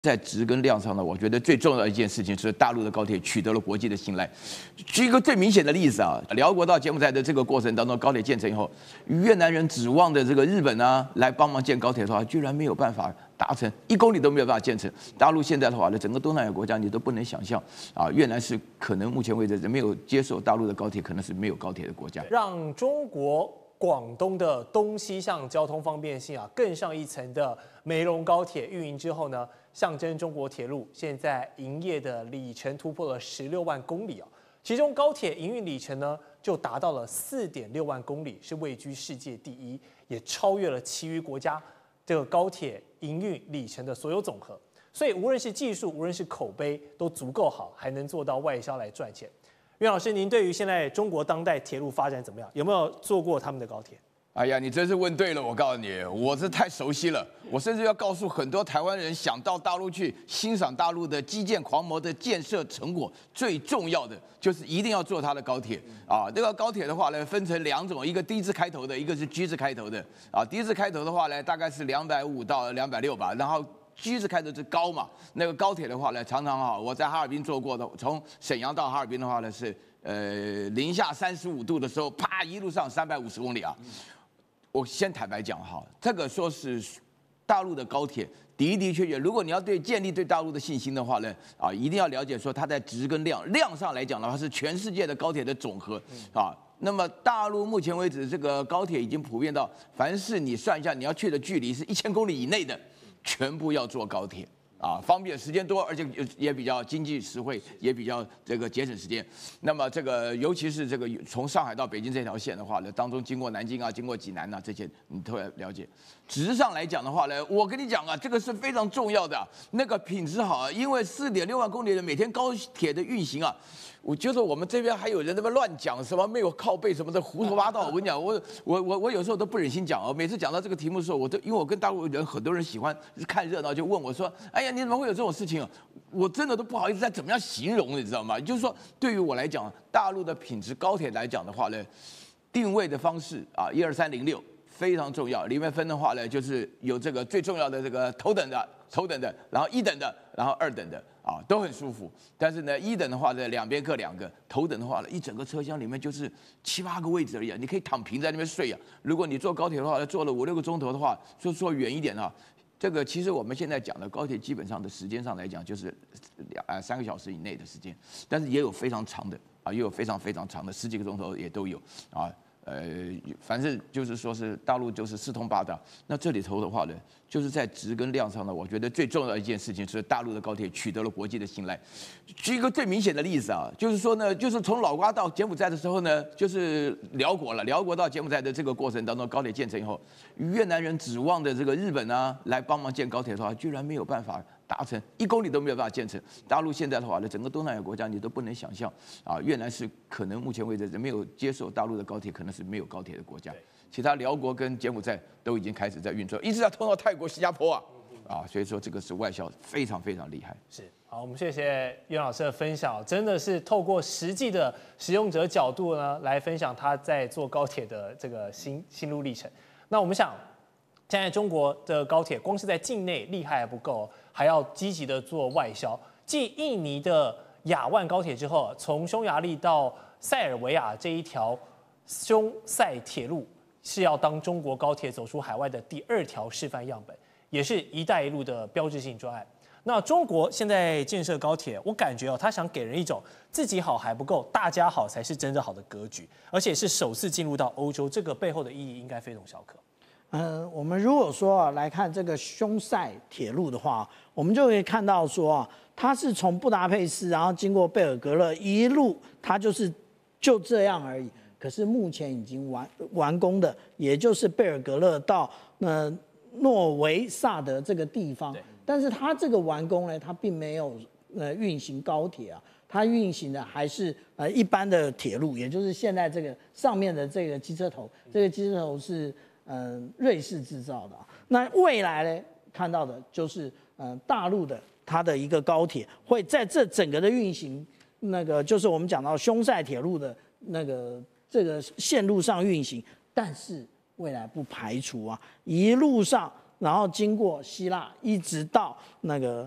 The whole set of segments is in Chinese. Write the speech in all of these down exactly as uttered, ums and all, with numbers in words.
在值跟量上呢，我觉得最重要的一件事情是大陆的高铁取得了国际的信赖。举一个最明显的例子啊，辽国到柬埔寨的这个过程当中，高铁建成以后，越南人指望的这个日本啊来帮忙建高铁的话，居然没有办法达成，一公里都没有办法建成。大陆现在的话呢，整个东南亚国家你都不能想象啊，越南是可能目前为止没有接受大陆的高铁，可能是没有高铁的国家， 让中国广东的东西向交通方便性啊更上一层的梅隆高铁运营之后呢，象征中国铁路现在营业的里程突破了十六万公里啊，其中高铁营运里程呢就达到了四点六万公里，是位居世界第一，也超越了其余国家这个高铁营运里程的所有总和。所以无论是技术，无论是口碑都足够好，还能做到外销来赚钱。袁老师，您对于现在中国当代铁路发展怎么样？有没有坐过他们的高铁？ 哎呀，你真是问对了！我告诉你，我是太熟悉了。我甚至要告诉很多台湾人，想到大陆去欣赏大陆的基建狂魔的建设成果，最重要的就是一定要坐它的高铁啊。这个高铁的话呢，分成两种，一个 D 字开头的，一个是 G 字开头的啊。D 字开头的话呢，大概是两百五到两百六吧，然后G 字开头是高嘛。那个高铁的话呢，常常哈，我在哈尔滨坐过的，从沈阳到哈尔滨的话呢是呃零下三十五度的时候，啪一路上三百五十公里啊。我先坦白讲哈，这个说是大陆的高铁的的确确，如果你要对建立对大陆的信心的话呢，啊，一定要了解说它在值跟量量上来讲的话，是全世界的高铁的总和啊。那么大陆目前为止，这个高铁已经普遍到，凡是你算一下你要去的距离是一千公里以内的，全部要坐高铁。啊，方便时间多，而且也比较经济实惠，也比较这个节省时间。那么这个尤其是这个从上海到北京这条线的话呢，当中经过南京啊，经过济南啊这些，你都要了解。值上来讲的话呢，我跟你讲啊，这个是非常重要的、啊，那个品质好啊，因为四点六万公里的每天高铁的运行啊。我觉得我们这边还有人他妈乱讲什么没有靠背什么的胡说八道。我跟你讲，我我我我有时候都不忍心讲哦。每次讲到这个题目的时候，我都因为我跟大陆人很多人喜欢看热闹，就问我说：“哎呀，你怎么会有这种事情啊？”我真的都不好意思再怎么样形容，你知道吗？就是说，对于我来讲，大陆的品质高铁来讲的话呢，定位的方式啊，一二三零六非常重要。里面分的话呢，就是有这个最重要的这个头等的、头等的，然后一等的，然后二等的。啊，都很舒服，但是呢，一等的话呢，两边各两个；头等的话呢，一整个车厢里面就是七八个位置而已，你可以躺平在那边睡啊。如果你坐高铁的话，坐了五六个钟头的话，说坐远一点啊，这个其实我们现在讲的高铁，基本上的时间上来讲，就是两呃三个小时以内的时间，但是也有非常长的啊，也有非常非常长的，十几个钟头也都有啊。呃，反正就是说是大陆就是四通八达。那这里头的话呢，就是在值跟量上呢，我觉得最重要的一件事情是大陆的高铁取得了国际的信赖。举一个最明显的例子啊，就是说呢，就是从老挝到柬埔寨的时候呢，就是辽国了，辽国到柬埔寨的这个过程当中，高铁建成以后，越南人指望的这个日本啊来帮忙建高铁的话，居然没有办法达成，一公里都没有办法建成。大陆现在的话呢，整个东南亚国家你都不能想象啊，越南是可能目前为止没有接受大陆的高铁，可能是没有高铁的国家。其他辽国跟柬埔寨都已经开始在运作，一直要通到泰国、新加坡啊，啊，所以说这个是外销非常非常厉害。 是，好，我们谢谢袁老师的分享，真的是透过实际的使用者角度呢，来分享他在坐高铁的这个心心路历程。那我们想，现在中国的高铁光是在境内厉害还不够，还要积极的做外销。继印尼的雅万高铁之后，从匈牙利到塞尔维亚这一条匈塞铁路是要当中国高铁走出海外的第二条示范样本，也是一带一路的标志性专案。那中国现在建设高铁，我感觉哦，他想给人一种自己好还不够，大家好才是真正好的格局，而且是首次进入到欧洲，这个背后的意义应该非同小可。 嗯、呃，我们如果说啊来看这个匈塞铁路的话，我们就可以看到说啊，它是从布达佩斯，然后经过贝尔格勒一路，它就是就这样而已。可是目前已经完完工的，也就是贝尔格勒到呃诺维萨德这个地方。但是它这个完工呢，它并没有呃运行高铁啊，它运行的还是呃一般的铁路，也就是现在这个上面的这个机车头，这个机车头是呃瑞士制造的、啊。那未来呢，看到的就是呃大陆的它的一个高铁会在这整个的运行，那个就是我们讲到匈塞铁路的那个这个线路上运行，但是未来不排除啊一路上。然后经过希腊，一直到那个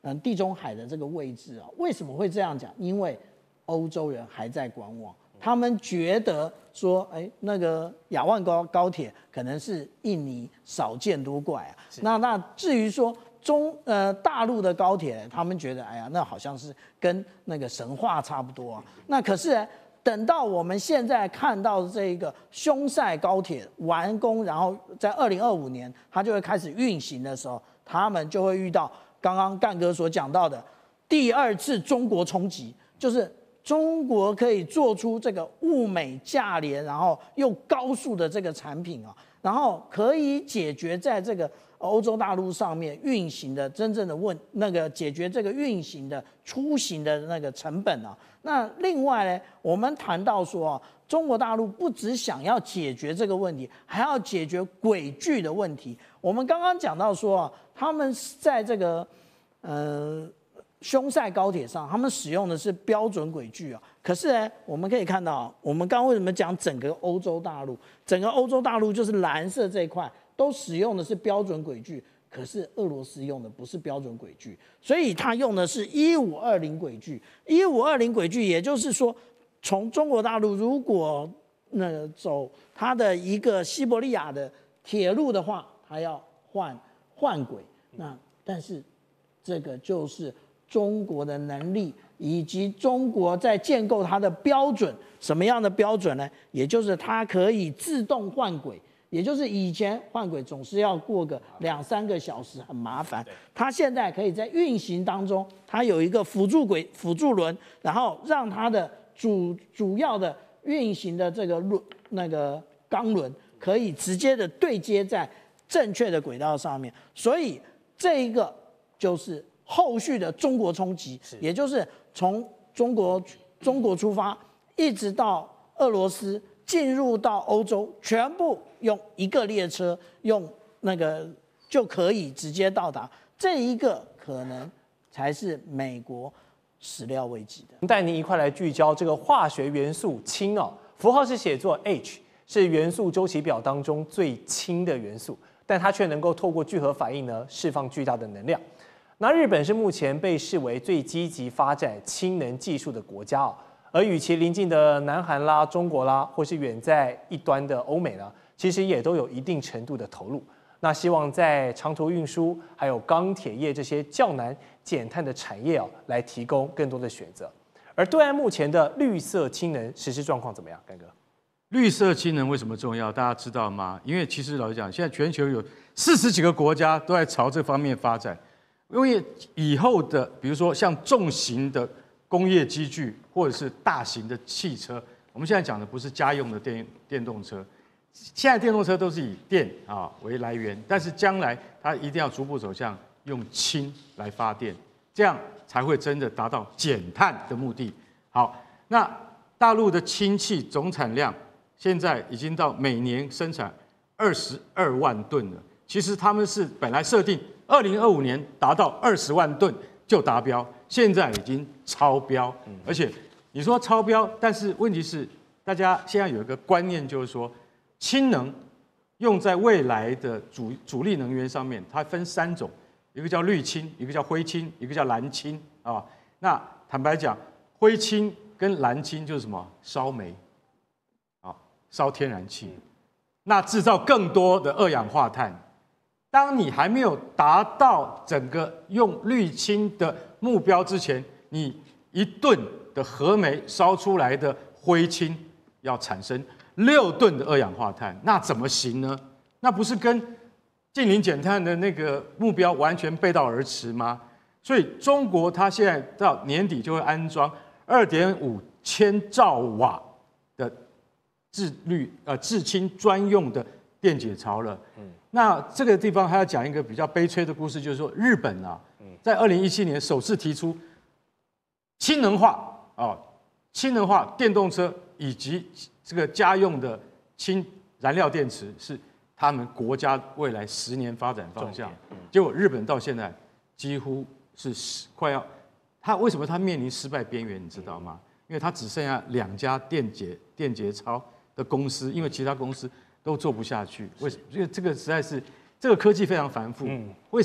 嗯地中海的这个位置啊。为什么会这样讲？因为欧洲人还在观望，他们觉得说，哎，那个亚万高高铁可能是印尼少见多怪啊。那那至于说中呃大陆的高铁，他们觉得，哎呀，那好像是跟那个神话差不多啊。那可是呢，等到我们现在看到这个匈塞高铁完工，然后在二零二五年它就会开始运行的时候，他们就会遇到刚刚干哥所讲到的第二次中国冲击，就是中国可以做出这个物美价廉，然后又高速的这个产品啊，然后可以解决在这个欧洲大陆上面运行的真正的问那个解决这个运行的出行的那个成本啊。那另外呢，我们谈到说啊，中国大陆不只想要解决这个问题，还要解决轨距的问题。我们刚刚讲到说啊，他们在这个呃匈塞高铁上，他们使用的是标准轨距啊。可是呢，我们可以看到，我们刚刚为什么讲整个欧洲大陆，整个欧洲大陆就是蓝色这一块都使用的是标准轨距，可是俄罗斯用的不是标准轨距，所以它用的是一五二零轨距。一五二零轨距，也就是说，从中国大陆如果那个走它的一个西伯利亚的铁路的话，它要换换轨。那但是这个就是中国的能力，以及中国在建构它的标准。什么样的标准呢？也就是它可以自动换轨。也就是以前换轨总是要过个两三个小时，很麻烦。它现在可以在运行当中，它有一个辅助轨、辅助轮，然后让它的主主要的运行的这个轮那个钢轮可以直接的对接在正确的轨道上面。所以这一个就是后续的中国冲击，也就是从中国中国出发，一直到俄罗斯。进入到欧洲，全部用一个列车，用那个就可以直接到达。这一个可能才是美国始料未及的。 带您一块来聚焦这个化学元素氢哦，符号是写作 H， 是元素周期表当中最轻的元素，但它却能够透过聚合反应呢，释放巨大的能量。那日本是目前被视为最积极发展氢能技术的国家哦。而与其邻近的南韩啦、中国啦，或是远在一端的欧美呢，其实也都有一定程度的投入。那希望在长途运输、还有钢铁业这些较难减碳的产业哦，来提供更多的选择。而对岸目前的绿色氢能实施状况怎么样？干哥， 绿色氢能为什么重要？大家知道吗？因为其实老实讲，现在全球有四十几个国家都在朝这方面发展。因为以后的，比如说像重型的工业机具或者是大型的汽车，我们现在讲的不是家用的电电动车，现在电动车都是以电啊为来源，但是将来它一定要逐步走向用氢来发电，这样才会真的达到减碳的目的。好，那大陆的氢气总产量现在已经到每年生产二十二万吨了，其实他们是本来设定二零二五年达到二十万吨就达标。现在已经超标，而且你说超标，但是问题是，大家现在有一个观念，就是说，氢能用在未来的主主力能源上面，它分三种，一个叫绿氢，一个叫灰氢，一个叫蓝氢啊。那坦白讲，灰氢跟蓝氢就是什么？烧煤，啊，烧天然气，那制造更多的二氧化碳。当你还没有达到整个用绿氢的目标之前，你一吨的核煤烧出来的灰氢要产生六吨的二氧化碳，那怎么行呢？那不是跟净零减碳的那个目标完全背道而驰吗？所以中国它现在到年底就会安装二点五千兆瓦的制绿呃制氢专用的电解槽了。嗯。那这个地方还要讲一个比较悲催的故事，就是说日本啊，在二零一七年首次提出氢能化啊，氢能化电动车以及这个家用的氢燃料电池是他们国家未来十年发展方向。结果日本到现在几乎是快要，他为什么他面临失败边缘？你知道吗？因为他只剩下两家电解电解槽的公司，因为其他公司都做不下去，为什么？因为这个实在是这个科技非常繁复。嗯、为什么？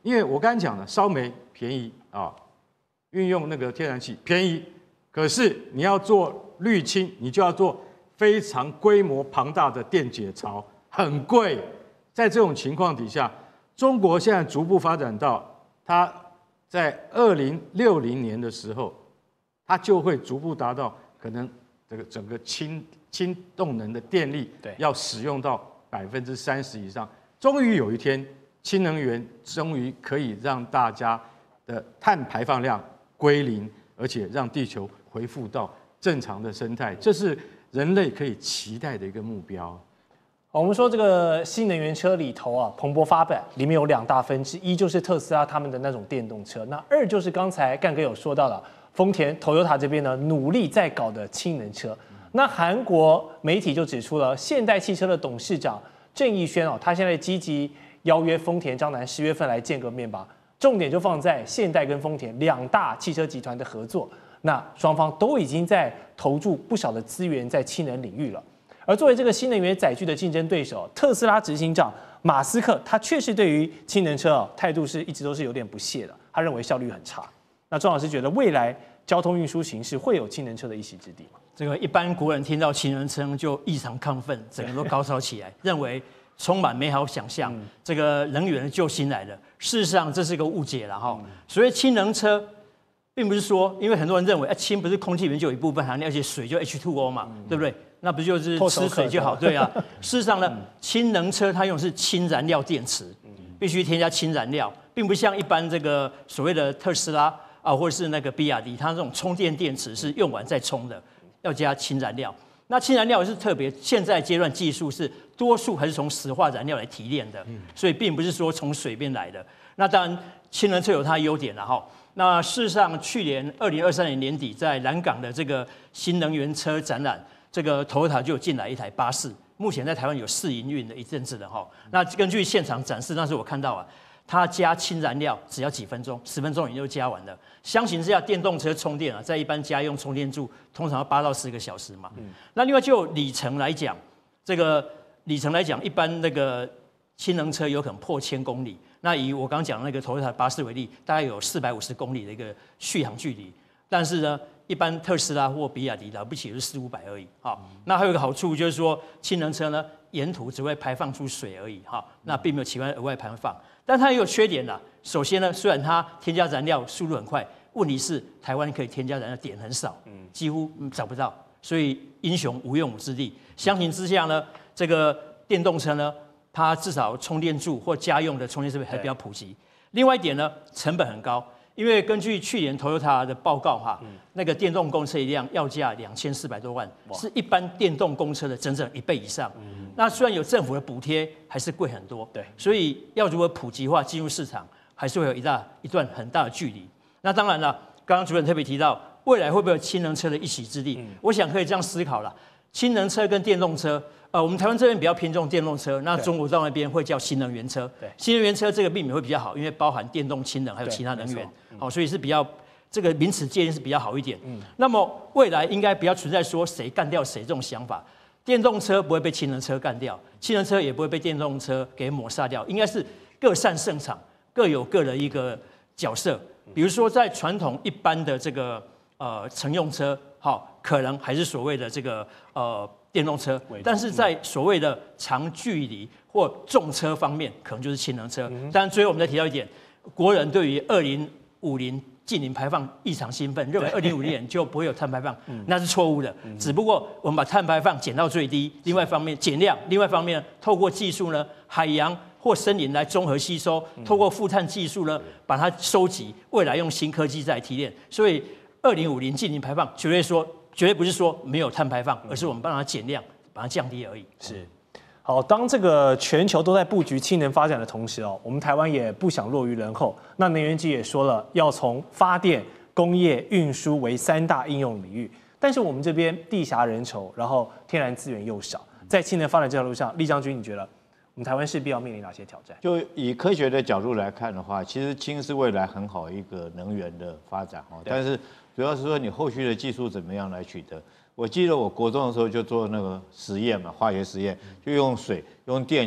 因为我刚才讲了，烧煤便宜啊，运用那个天然气便宜，可是你要做绿氢，你就要做非常规模庞大的电解槽，很贵。在这种情况底下，中国现在逐步发展到，它在二零六零年的时候，它就会逐步达到可能这个整个氢氢动能的电力要使用到百分之三十以上。终于有一天，氢能源终于可以让大家的碳排放量归零，而且让地球恢复到正常的生态，这是人类可以期待的一个目标。 我们说这个新能源车里头啊，蓬勃发展，里面有两大分支，一就是特斯拉他们的那种电动车，那二就是刚才干哥有说到了，丰田、Toyota 这边呢努力在搞的氢能车。那韩国媒体就指出了，现代汽车的董事长郑义轩哦，他现在积极邀约丰田、张楠十月份来见个面吧，重点就放在现代跟丰田两大汽车集团的合作。那双方都已经在投注不少的资源在氢能领域了。而作为这个新能源载具的竞争对手，特斯拉执行长马斯克，他确实对于氢能车哦态度是一直都是有点不屑的，他认为效率很差。那庄老师觉得未来交通运输形势会有氢能车的一席之地吗？ 这个一般国人听到氢能车就异常亢奋，整个都高潮起来，认为充满美好想象，嗯、这个能源的救星来了。事实上这是个误解了哈。嗯、所谓氢能车，并不是说，因为很多人认为，哎，氢不是空气里面就有一部分含量，而且水就 H 二 O 嘛，嗯、对不对？那不就是吃水就好？对啊。事实上呢，氢能车它用的是氢燃料电池，必须添加氢燃料，并不像一般这个所谓的特斯拉啊，或者是那个比亚迪，它这种充电电池是用完再充的，要加氢燃料。那氢燃料是特别，现在阶段技术是多数还是从石化燃料来提炼的，所以并不是说从水边来的。那当然，氢能车有它的优点了哈。那事实上，去年二零二三年年底，在南港的这个新能源车展览，这个 Toyota 就有进来一台巴士，目前在台湾有试营运的一阵子了哈。那根据现场展示，那时候我看到啊，它加氢燃料只要几分钟，十分钟也就加完了。相形之下，电动车充电啊，在一般家用充电柱通常要八到十个小时嘛。嗯、那另外就里程来讲，这个里程来讲，一般那个氢能车有可能破千公里。那以我刚刚讲的那个 Toyota 巴士为例，大概有四百五十公里的一个续航距离。但是呢，一般特斯拉或比亚迪了不起就是四五百而已。好，那还有一个好处就是说，氢能车呢，沿途只会排放出水而已。哈，那并没有其他额外排放。但它也有缺点啦。首先呢，虽然它添加燃料速度很快，问题是台湾可以添加燃料点很少，几乎找不到，所以英雄无用武之地。相形之下呢，这个电动车呢，它至少充电柱或家用的充电设备还比较普及。另外一点呢，成本很高，因为根据去年 Toyota 的报告哈，嗯、那个电动公车一辆要价两千四百多万，是一般电动公车的整整一倍以上。嗯、那虽然有政府的补贴，还是贵很多。对，所以要如何普及化进入市场，还是会有一大一段很大的距离。那当然了，刚刚主任特别提到，未来会不会有氢能车的一席之地？嗯、我想可以这样思考了，氢能车跟电动车。呃，我们台湾这边比较偏重电动车，那中国到那边会叫新能源车。对，新能源车这个避免会比较好，因为包含电动、氢能还有其他能源，好、嗯，所以是比较这个名词界定是比较好一点。嗯，那么未来应该不要存在说谁干掉谁这种想法，电动车不会被氢能车干掉，氢能车也不会被电动车给抹杀掉，应该是各擅胜场，各有各的一个角色。比如说在传统一般的这个呃乘用车，好，可能还是所谓的这个呃。电动车，但是在所谓的长距离或重车方面，可能就是氢能车。当然，最后我们再提到一点，国人对于二零五零净零排放异常兴奋，认为二零五零年就不会有碳排放，那是错误的。只不过我们把碳排放减到最低，另外一方面减量，另外一方面透过技术呢，海洋或森林来综合吸收，透过负碳技术呢，把它收集，未来用新科技再提炼。所以二零五零净零排放绝对说。绝对不是说没有碳排放，而是我们帮它减量，把它降低而已。 是，好，当这个全球都在布局氢能发展的同时哦，我们台湾也不想落于人后。那能源局也说了，要从发电、工业、运输为三大应用领域。但是我们这边地狭人稠，然后天然资源又少，在氢能发展这条路上，厉将军，你觉得我们台湾势必要面临哪些挑战？ 就以科学的角度来看的话，其实氢是未来很好一个能源的发展哦，但是。主要是说你后续的技术怎么样来取得？我记得我国中的时候就做那个实验嘛，化学实验，就用水、用电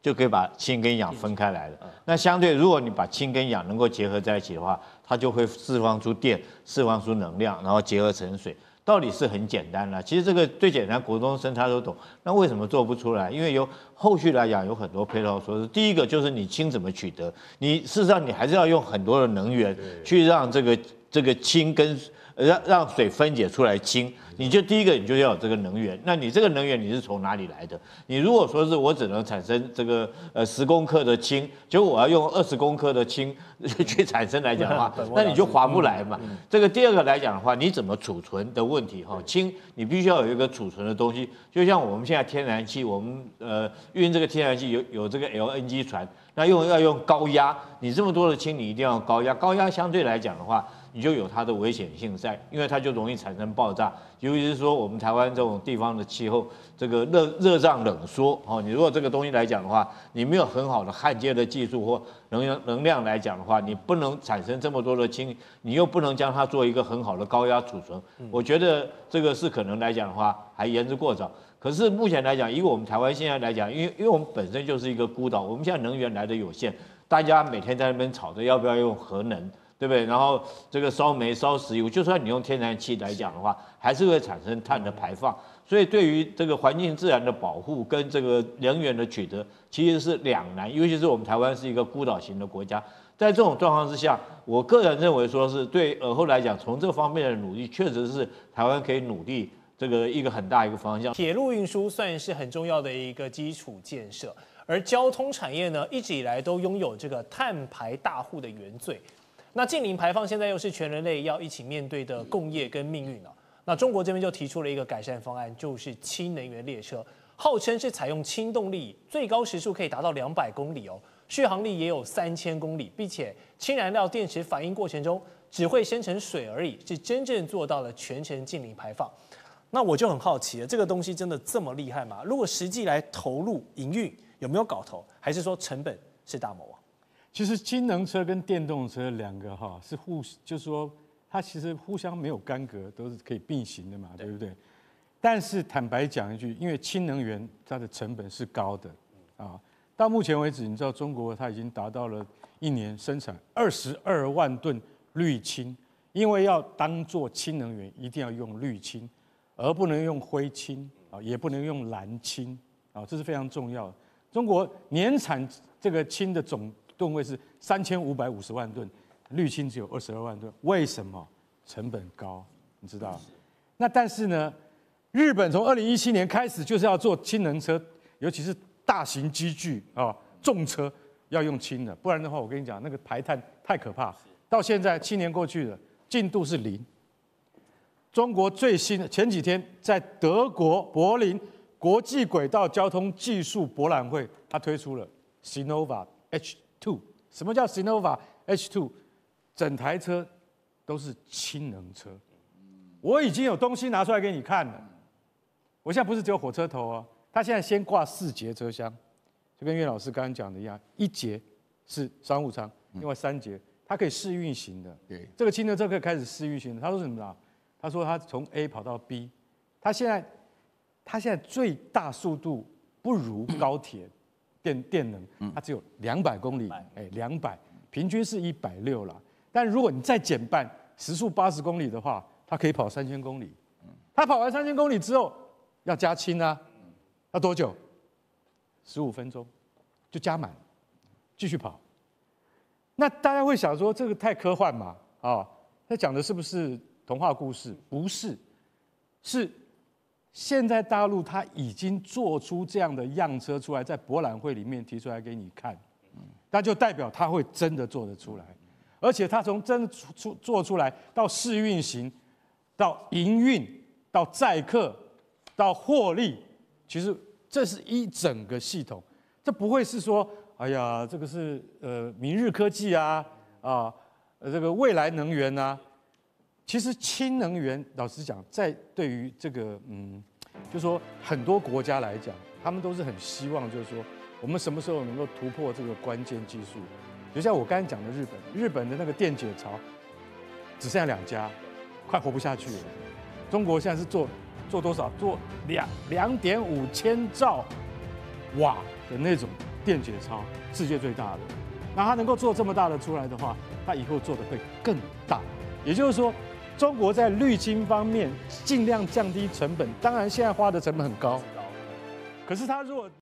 就可以把氢跟氧分开来了。那相对，如果你把氢跟氧能够结合在一起的话，它就会释放出电，释放出能量，然后结合成水。道理是很简单的，其实这个最简单，国中生他都懂。那为什么做不出来？因为有后续来讲有很多配套措施。第一个就是你氢怎么取得，你事实上你还是要用很多的能源去让这个这个氢跟让让水分解出来氢。你就第一个你就要有这个能源，那你这个能源你是从哪里来的？你如果说是我只能产生这个呃十公克的氢，结果我要用二十公克的氢去产生来讲的话，那你就划不来嘛。这个第二个来讲的话，你怎么储存的问题哈？氢你必须要有一个储存的东西，就像我们现在天然气，我们呃运这个天然气有有这个 L N G 船，那用要用高压，你这么多的氢你一定要高压，高压相对来讲的话，你就有它的危险性在，因为它就容易产生爆炸。尤其是说我们台湾这种地方的气候，这个热热胀冷缩哦，你如果这个东西来讲的话，你没有很好的焊接的技术或能量能量来讲的话，你不能产生这么多的氢，你又不能将它做一个很好的高压储存。我觉得这个是可能来讲的话还言之过早。可是目前来讲，以我们台湾现在来讲，因为因为我们本身就是一个孤岛，我们现在能源来的有限，大家每天在那边吵着要不要用核能。对不对？然后这个烧煤、烧石油，就算你用天然气来讲的话，还是会产生碳的排放。所以对于这个环境自然的保护跟这个能源的取得，其实是两难。尤其是我们台湾是一个孤岛型的国家，在这种状况之下，我个人认为说是对尔后来讲，从这方面的努力，确实是台湾可以努力这个一个很大一个方向。 铁路运输算是很重要的一个基础建设，而交通产业呢，一直以来都拥有这个碳排大户的原罪。那净零排放现在又是全人类要一起面对的共业跟命运了。那中国这边就提出了一个改善方案，就是氢能源列车，号称是采用氢动力，最高时速可以达到两百公里哦，续航力也有三千公里，并且氢燃料电池反应过程中只会生成水而已，是真正做到了全程净零排放。那我就很好奇了，这个东西真的这么厉害吗？如果实际来投入营运，有没有搞头？还是说成本是大魔王？ 其实氢能车跟电动车两个哈是互，就是说它其实互相没有干戈，都是可以并行的嘛，对不对？但是坦白讲一句，因为氢能源它的成本是高的啊，到目前为止，你知道中国它已经达到了一年生产二十二万吨绿氢，因为要当做氢能源，一定要用绿氢，而不能用灰氢啊，也不能用蓝氢啊，这是非常重要的。中国年产这个氢的总吨位是三千五百五十万吨，绿氢只有二十二万吨，为什么？成本高，你知道？那但是呢，日本从二零一七年开始就是要做氢能车，尤其是大型机具啊、重车要用氢的，不然的话，我跟你讲，那个排碳太可怕。到现在七年过去了，进度是零。中国最新的前几天在德国柏林国际轨道交通技术博览会，它推出了 Sinova H 二。什么叫 Sinova H 二？整台车都是氢能车。我已经有东西拿出来给你看了。我现在不是只有火车头哦，它现在先挂四节车厢，就跟岳老师刚刚讲的一样，一节是商务舱，另外三节它可以试运行的。对，这个氢能车可以开始试运行的。他说什么呢？他说他从 A 跑到 B， 他现在他现在最大速度不如高铁电电能，它只有两百公里，哎，两百，平均是一百六啦。但如果你再减半，时速八十公里的话，它可以跑三千公里。它跑完三千公里之后，要加氢啊，要多久？十五分钟就加满，继续跑。那大家会想说，这个太科幻嘛？啊，他讲的是不是童话故事？不是，是现在大陆它已经做出这样的样车出来，在博览会里面提出来给你看，那就代表它会真的做得出来。而且它从真出做出来到试运行，到营运，到载客，到获利，其实这是一整个系统。这不会是说，哎呀，这个是呃明日科技啊啊，呃这个未来能源啊。其实氢能源，老实讲，在对于这个嗯，就说很多国家来讲，他们都是很希望，就是说我们什么时候能够突破这个关键技术。就像我刚才讲的日本，日本的那个电解槽只剩下两家，快活不下去了。中国现在是做做多少？做两两点五千兆瓦的那种电解槽世界最大的。那它能够做这么大的出来的话，它以后做的会更大。也就是说，中国在滤清方面尽量降低成本，当然现在花的成本很高，可是它如果